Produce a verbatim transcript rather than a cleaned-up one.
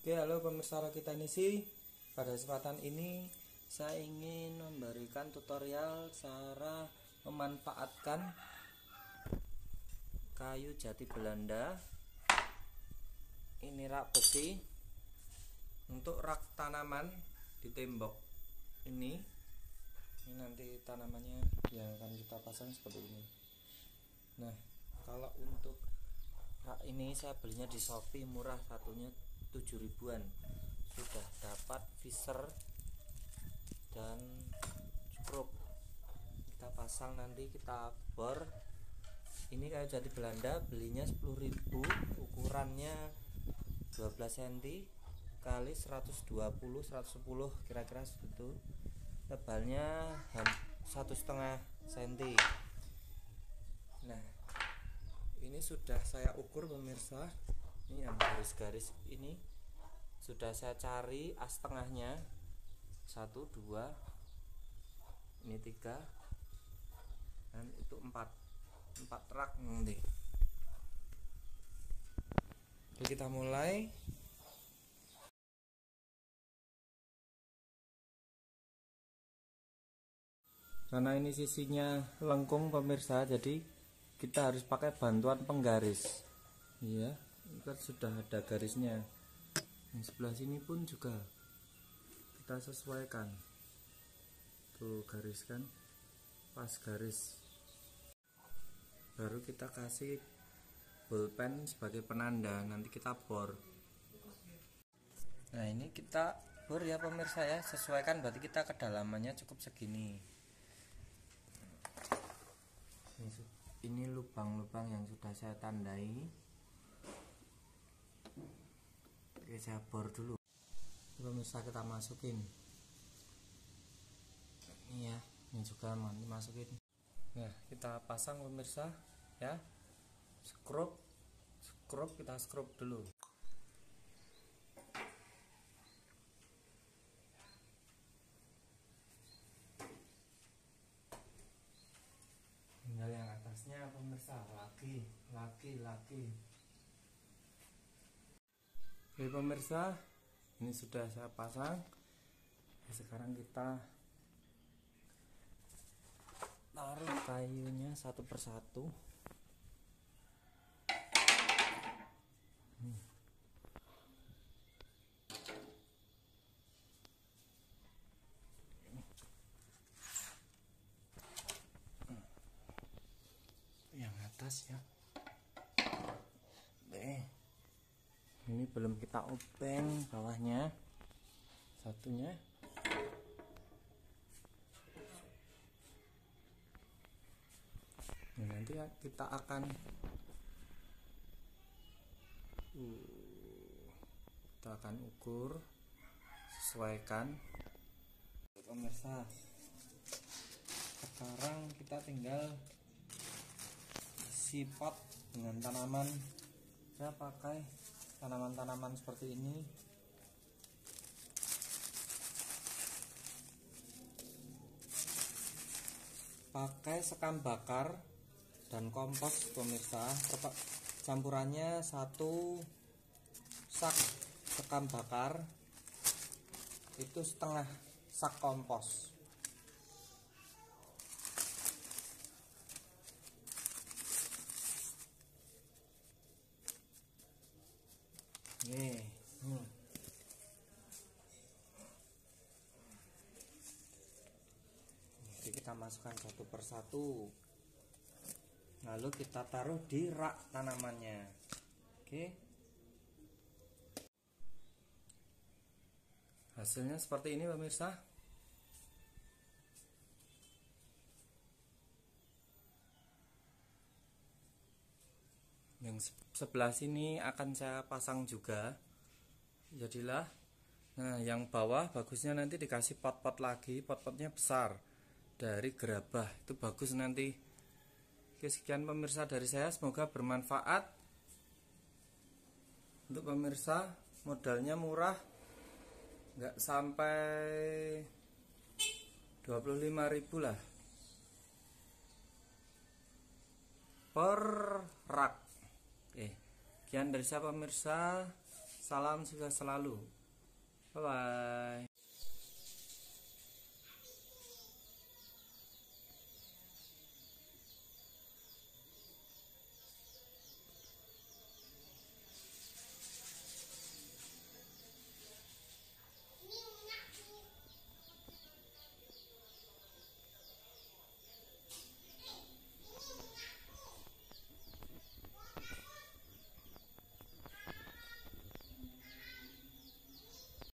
Oke, halo pemirsa Rocky Teknisi. Pada kesempatan ini saya ingin memberikan tutorial cara memanfaatkan kayu jati Belanda. Ini rak besi untuk rak tanaman di tembok. Ini, ini nanti tanamannya yang akan kita pasang seperti ini. Nah, kalau untuk rak ini saya belinya di Shopee, murah, satunya tujuh ribuan. Sudah dapat visor dan skrup. Kita pasang, nanti kita bor. Ini kayu jati Belanda, belinya sepuluh ribu, ukurannya dua belas sentimeter kali seratus dua puluh seratus sepuluh, kira-kira segitu. Tebalnya satu setengah senti. Nah, ini sudah saya ukur pemirsa. Ini yang garis-garis ini sudah saya cari as tengahnya, satu dua, ini tiga, dan itu empat empat rak nanti. Oke, kita mulai. Karena ini sisinya lengkung pemirsa, jadi kita harus pakai bantuan penggaris. Iya, kan sudah ada garisnya. Yang sebelah sini pun juga kita sesuaikan. Tuh, gariskan pas garis. Baru kita kasih bolpen sebagai penanda, nanti kita bor. Nah, ini kita bor ya pemirsa ya, sesuaikan, berarti kita kedalamannya cukup segini. Ini lubang-lubang yang sudah saya tandai. Oke, saya bor dulu. Pemirsa, kita masukin. Ini ya, ini juga masukin. Nah, kita pasang pemirsa ya. Skrup, skrup kita skrup dulu. Tinggal yang atasnya pemirsa, lagi, lagi, lagi. Oke pemirsa, ini sudah saya pasang. Sekarang kita taruh kayunya satu persatu. Hmm. Yang atas ya. Deh. Ini belum kita obeng bawahnya, satunya. Nah, nanti kita akan uh, kita akan ukur, sesuaikan. Pemirsa, sekarang kita tinggal isi pot dengan tanaman. Saya pakai tanaman-tanaman seperti ini. Pakai sekam bakar dan kompos pemirsa. Campurannya satu sak sekam bakar itu setengah sak kompos. Nih, hmm. Jadi kita masukkan satu persatu, lalu kita taruh di rak tanamannya. Oke, hasilnya seperti ini pemirsa. Yang sebelah sini akan saya pasang juga, jadilah. Nah, yang bawah bagusnya nanti dikasih pot-pot lagi, pot-potnya besar dari gerabah, itu bagus nanti. Oke, sekian pemirsa dari saya, semoga bermanfaat. Untuk pemirsa, modalnya murah, nggak sampai dua puluh lima ribu lah per rak. Oke, sekian dari saya pemirsa. Salam sukses selalu. Bye bye.